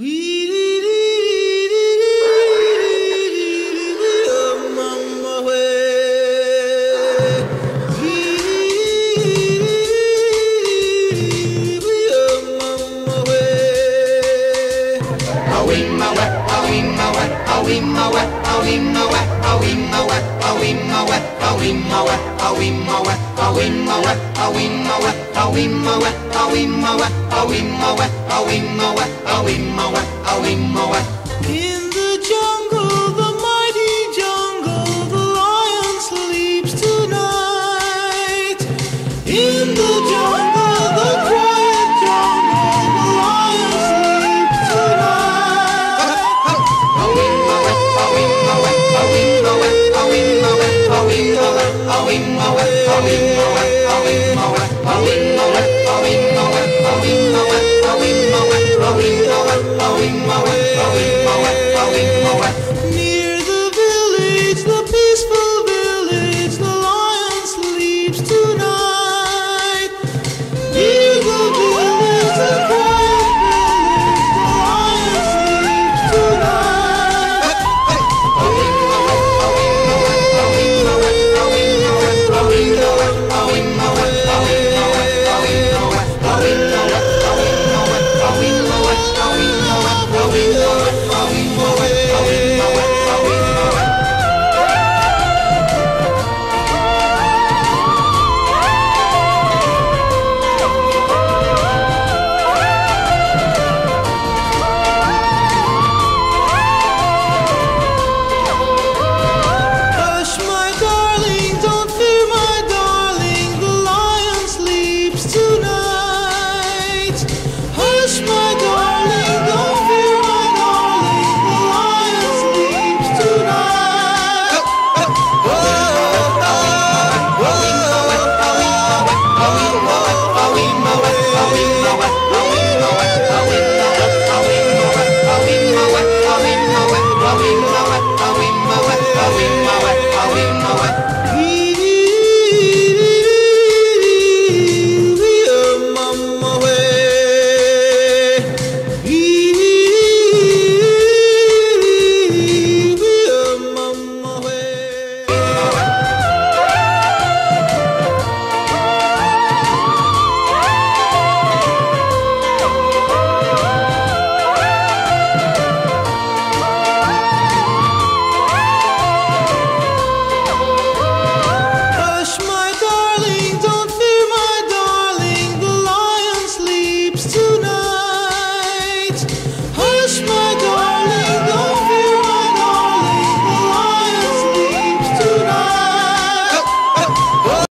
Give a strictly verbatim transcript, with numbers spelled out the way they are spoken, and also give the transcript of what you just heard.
In the jungle, the mighty jungle, the lion sleeps tonight. In the jungle, the quiet jungle, the lion sleeps tonight. Near the village, the peaceful village, the lion sleeps tonight. Near the village, the quiet village, the lion tonight. Hush, my darling.